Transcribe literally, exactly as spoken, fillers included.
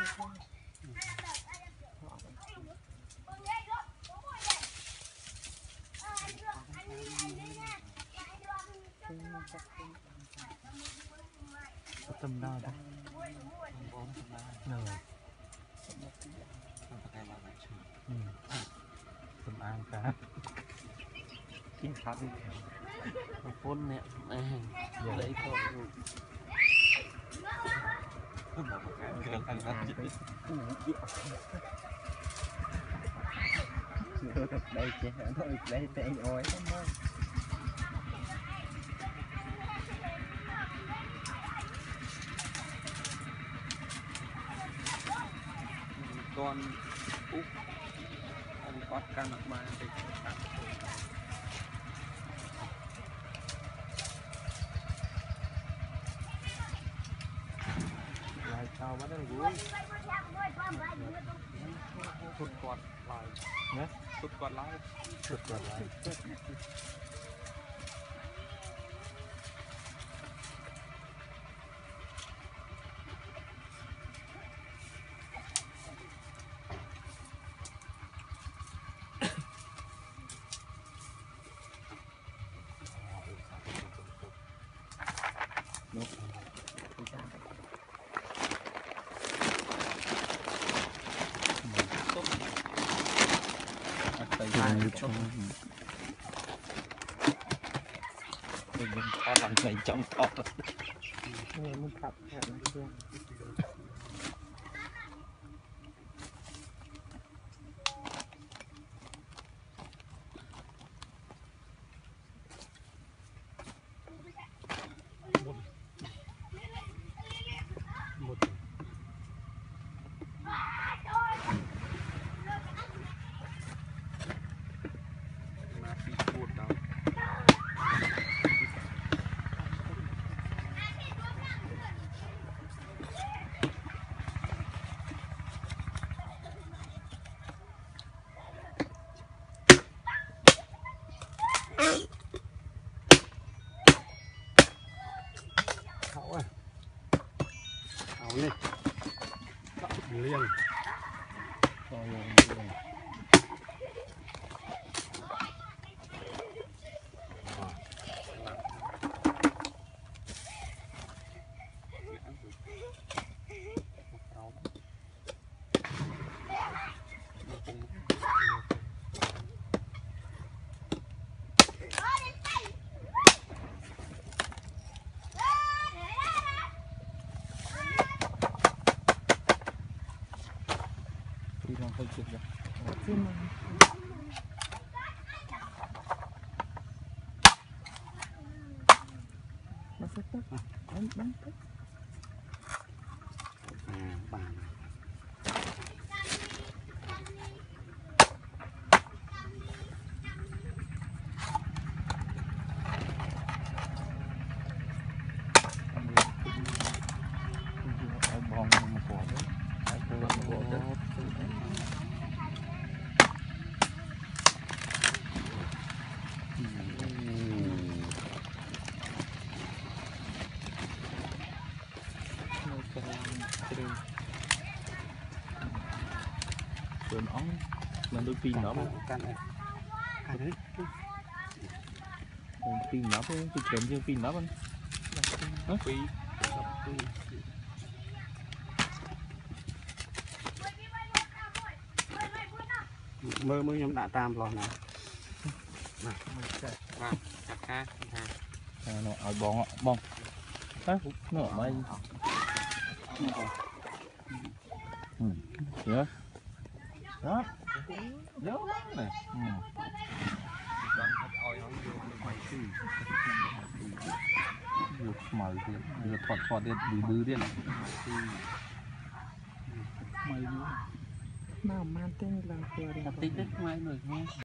tâm đo đó rồi tâm an cả cái khác đi phun nè lấy thôi đây chị thôi đây tay ôi con úp con quát căn mặt ba thì lại sao bắt đầu vui thụt quạt lại nhé thụt quạt lại thụt quạt lại mình có làm này trong to muốn tập lên liền coi liền hơi chụp rồi. Nó sẽ tốt à? Bắn bắn tốt. À, bàn. Bong một quả đấy. Hãy cố gắng cố gắng. Rồi nó là đôi pin nó mà can này can đấy pin nó thôi tôi kèm theo pin nó bên pin mơ mơ nhóm đã tam rồi nè nè chặt ha nó ở bong bong đấy nó ở đây ừ đó nhớ này mày thì giờ thoát thoát đi bự bự đi mày nào mang tên là tiền tích đấy mai rồi nghe